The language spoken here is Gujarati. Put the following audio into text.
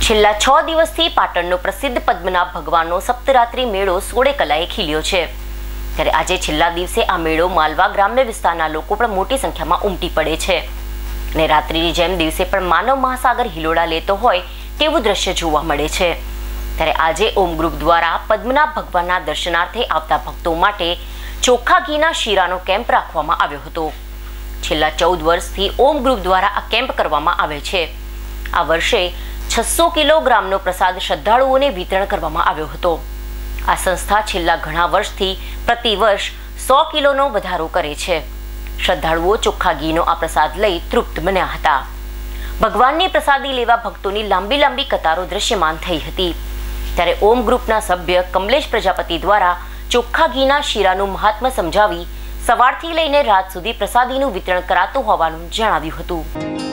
છેલ્લા 6 દિવસથી પાટણનો પ્રસિદ્ધ પદ્મનાભ ભગવાનનો સપ્તરાત્રિ મેળો 16 કલાએ ખીલ્યો છે। ત્યારે આજે છેલ્લા દિવસે આ મેળો માલવા ગ્રામ્ય વિસ્તારના લોકો પણ મોટી સંખ્યામાં ઉમટી પડે છે અને રાત્રિની જેમ દિવસે પણ માનવ મહાસાગર હિલોડા લેતો હોય તેવું દ્રશ્ય જોવા મળે છે। ત્યારે આજે ઓમ ગ્રુપ દ્વારા પદ્મનાભ ભગવાનના દર્શનાર્થે આવતા ભક્તો માટે ચોખ્ખા ઘીના શીરાનો કેમ્પ રાખવામાં આવ્યો હતો। છેલ્લા 14 વર્ષથી ઓમ ગ્રુપ દ્વારા આ કેમ્પ કરવામાં આવે છે। આ વર્ષે 600 કિલોગ્રામનો પ્રસાદ શ્રદ્ધાળુઓને વિતરણ કરવામાં આવ્યો હતો। આ સંસ્થા છેલ્લા ઘણા વર્ષથી પ્રતિ વર્ષ 100 કિલોનો વધારો કરે છે। શ્રદ્ધાળુઓ ચોખ્ખા ઘીનો આ પ્રસાદ લઈ તૃપ્ત બન્યા હતા। ભગવાનની પ્રસાદી લેવા ભક્તોની લાંબી કતારો દૃશ્યમાન થઈ હતી। ત્યારે ઓમ ગ્રુપના સભ્ય કમલેશ પ્રજાપતિ દ્વારા ચોખ્ખા ઘીના શીરાનું મહાત્મ્ય સમજાવી સવારથી લઈને રાત સુધી પ્રસાદીનું વિતરણ કરાતું હોવાનું જણાવ્યું હતું।